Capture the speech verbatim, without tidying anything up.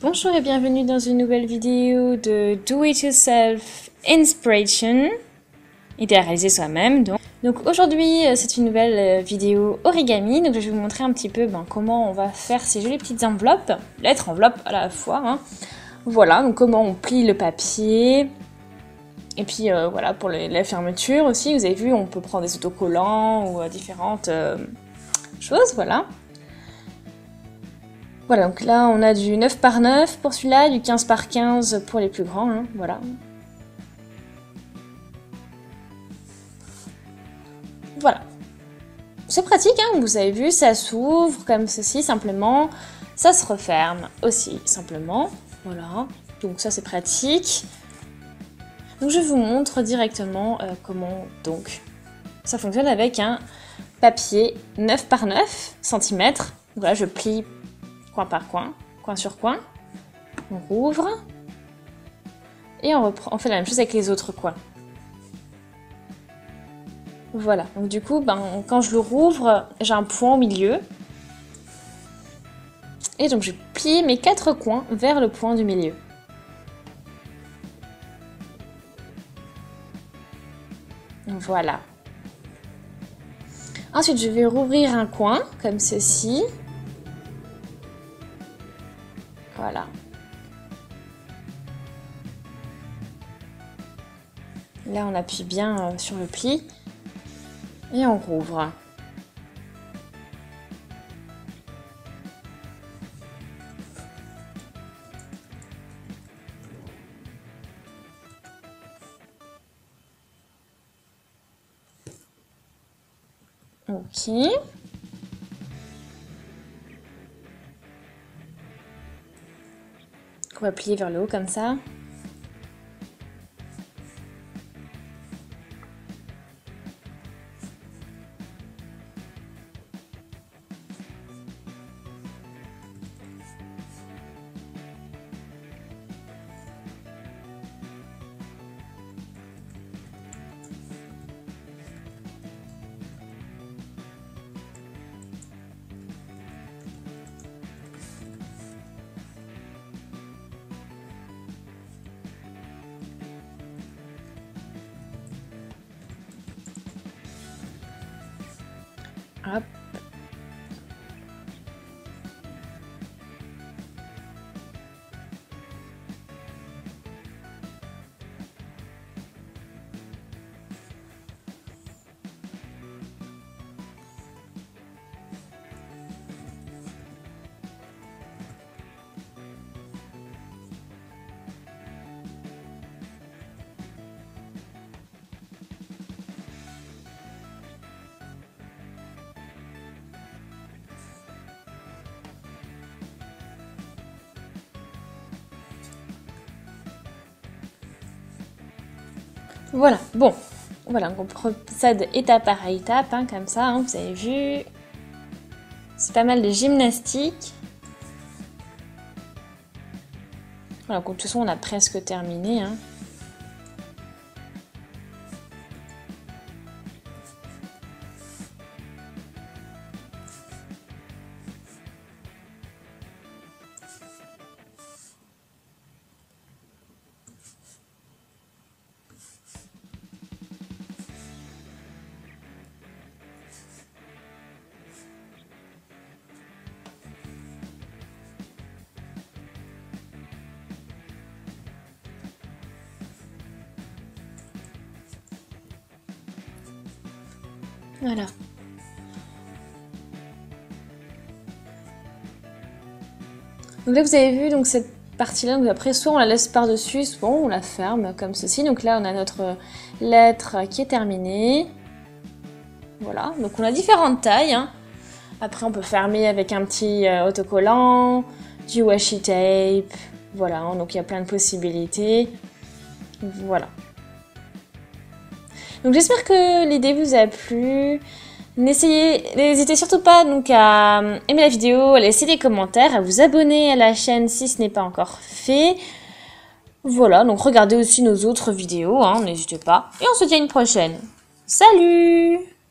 Bonjour et bienvenue dans une nouvelle vidéo de Do It Yourself Inspiration, idée à réaliser soi-même. Donc, donc aujourd'hui c'est une nouvelle vidéo origami, donc je vais vous montrer un petit peu ben, comment on va faire ces jolies petites enveloppes, lettres, enveloppes à la fois. Hein. Voilà, donc comment on plie le papier. Et puis euh, voilà, pour les, la fermeture aussi, vous avez vu, on peut prendre des autocollants ou euh, différentes euh, choses, voilà. Voilà, donc là on a du neuf par neuf pour celui-là, du quinze par quinze pour les plus grands, hein, voilà. Voilà. C'est pratique, hein, vous avez vu, ça s'ouvre comme ceci, simplement. Ça se referme aussi, simplement. Voilà, donc ça c'est pratique. Donc je vous montre directement euh, comment donc ça fonctionne avec un papier neuf par neuf centimètres. Voilà, je plie coin par coin, coin sur coin. On rouvre. Et on, reprend, on fait la même chose avec les autres coins. Voilà, donc du coup, ben, quand je le rouvre, j'ai un point au milieu. Et donc je plie mes quatre coins vers le point du milieu. Voilà. Ensuite, je vais rouvrir un coin, comme ceci. Voilà. Là, on appuie bien sur le pli. Et on rouvre. Ok. On va plier vers le haut comme ça. Hop. Voilà, bon, voilà, on procède étape par étape, hein, comme ça, hein, vous avez vu. C'est pas mal de gymnastique. Voilà, de toute façon, on a presque terminé. Hein. Voilà. Donc là, vous avez vu donc cette partie-là. Donc après, soit on la laisse par-dessus, soit on la ferme comme ceci. Donc là, on a notre lettre qui est terminée. Voilà. Donc on a différentes tailles. Hein. Après, on peut fermer avec un petit euh, autocollant, du washi tape. Voilà. Hein. Donc il y a plein de possibilités. Voilà. Donc j'espère que l'idée vous a plu. N'hésitez surtout pas donc à aimer la vidéo, à laisser des commentaires, à vous abonner à la chaîne si ce n'est pas encore fait. Voilà, donc regardez aussi nos autres vidéos, hein, n'hésitez pas. Et on se dit à une prochaine. Salut!